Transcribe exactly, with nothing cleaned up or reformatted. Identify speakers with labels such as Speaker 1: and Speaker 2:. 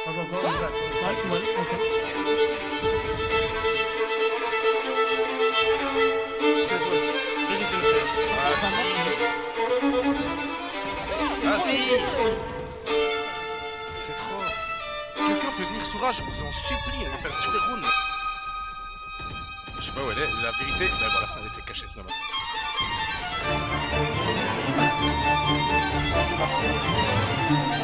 Speaker 1: Go, go, go, he's back.
Speaker 2: What? What? Okay.
Speaker 3: Vas-y. C'est trop. Quelqu'un peut venir Soura, je vous en supplie, on perd tous les rounds. Je sais pas où elle est, la vérité, ben voilà, elle était cachée ce là-bas.
Speaker 1: Thank you.